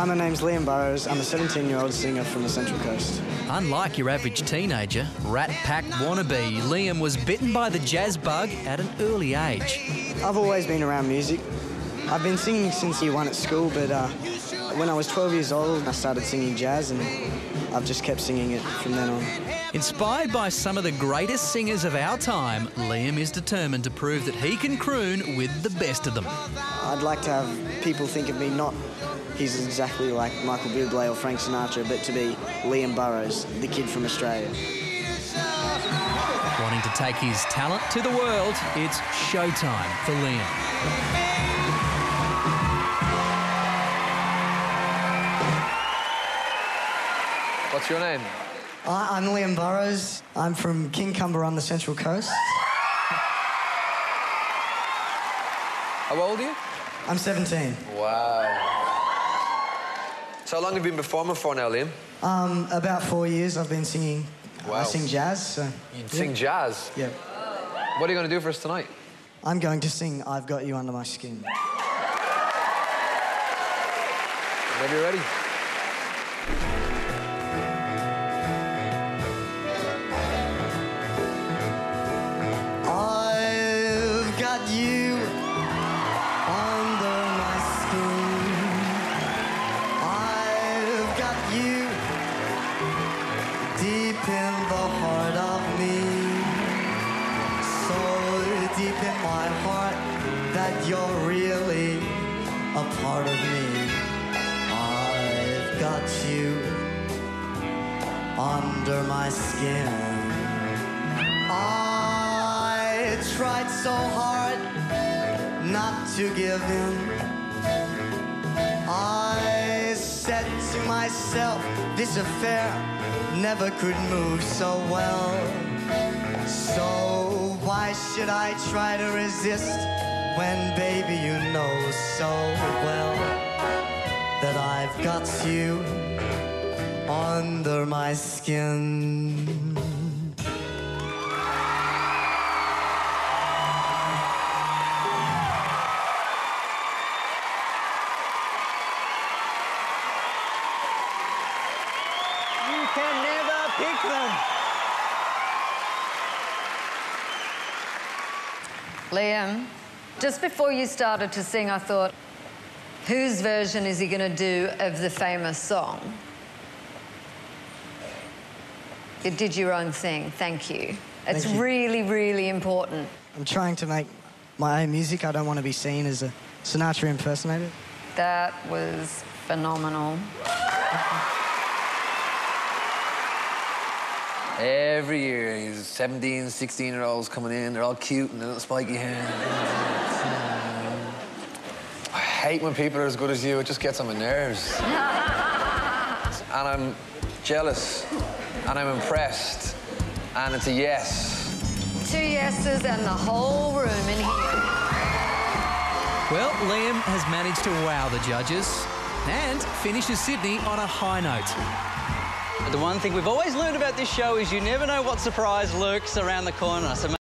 Hi, my name's Liam Burrows. I'm a 17-year-old singer from the Central Coast. Unlike your average teenager, Rat Pack wannabe, Liam was bitten by the jazz bug at an early age. I've always been around music. I've been singing since year 1 at school, but when I was 12 years old, I started singing jazz, and I've just kept singing it from then on. Inspired by some of the greatest singers of our time, Liam is determined to prove that he can croon with the best of them. I'd like to have people think of me not he's exactly like Michael Bublé or Frank Sinatra, but to be Liam Burrows, the kid from Australia. Wanting to take his talent to the world, it's showtime for Liam. What's your name? I'm Liam Burrows. I'm from Kincumber on the Central Coast. How old are you? I'm 17. Wow. So how long have you been performing for now, Liam? About 4 years I've been singing. Wow. I sing jazz, so... You sing jazz? Yeah. What are you going to do for us tonight? I'm going to sing I've Got You Under My Skin. Whenever you're ready. I've got you under my skin. I've got you deep in the heart of me. So deep in my heart that you're really a part of me. I've got you under my skin. I tried so hard not to give in. I said to myself, this affair never could move so well. So why should I try to resist when, baby, you know so well that I've got you under my skin. You can never pick them. Liam, just before you started to sing, I thought, whose version is he going to do of the famous song? You did your own thing. Thank you. It's really, really important. I'm trying to make my own music. I don't want to be seen as a Sinatra impersonator. That was phenomenal. Every year, these 17, 16-year-olds coming in, they're all cute and little spiky hair. I hate when people are as good as you. It just gets on my nerves. And I'm jealous, and I'm impressed, and it's a yes. 2 yeses and the whole room in here. Well, Liam has managed to wow the judges and finishes Sydney on a high note. The one thing we've always learned about this show is you never know what surprise lurks around the corner. So